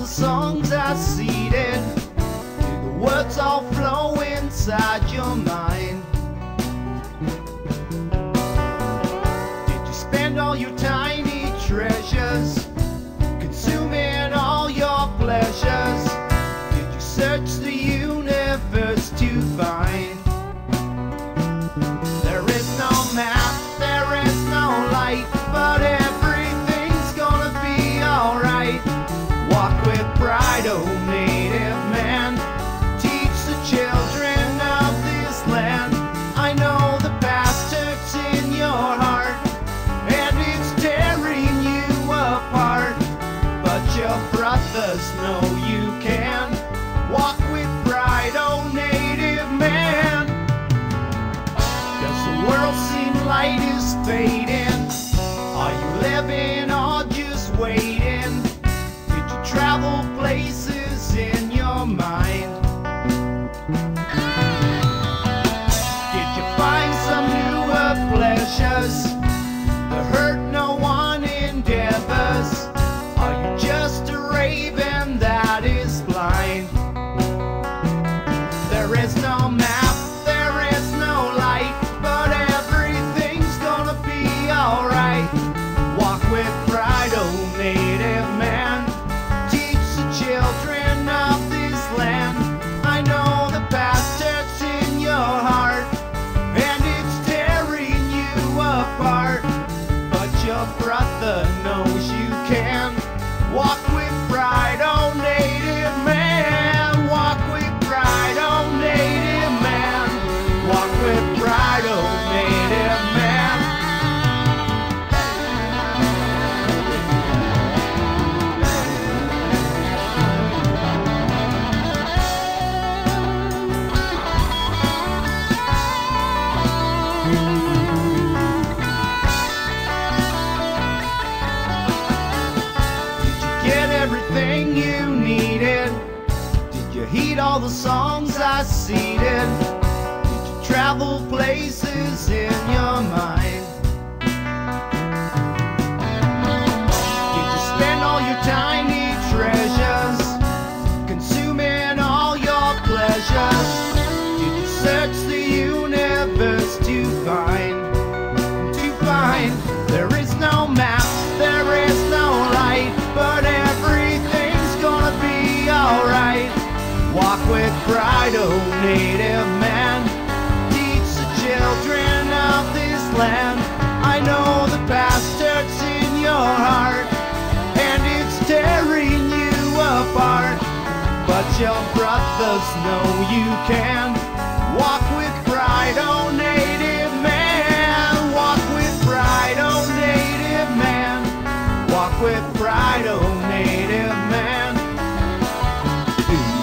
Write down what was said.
songs are seeded? Do the words all flow inside your mind? Did you spend all your tiny treasures consuming all your pleasures? Did you search the universe to find? There is no map, there is no light, but everything's gonna be alright. Walk with pride, oh native man. Teach the children of this land. I know the past hurts in your heart, and it's tearing you apart, but your brothers know you can. Walk with pride, oh native man. Does the world seem light is fading? Are you living or just waiting? Did you travel places in your mind? Did you find some newer pleasures? The hurt no one endeavors. Are you just a raven that is blind? There is no map, there is no light, but everything's gonna be alright. Walk with pride, oh native man. Teach the children of this land. I know the past hurts in your heart, and it's tearing you apart, but your brother knows you can. Walk with pride, oh native man. Walk with pride, oh native man. Walk with pride, oh native man. Everything you needed? Did you heed all the songs I seeded? Did you travel places in your mind? Did you spend all your tiny treasures consuming all your pleasures? Did you search the universe to find? There is no map, there is no light, but everything's gonna be alright. Walk with pride, oh native man. Teach the children of this land. I know the past hurts in your heart, and it's tearing you apart, but your brothers know you can. Walk with pride, oh native man. Walk with pride, oh native man. Walk with pride, oh native man.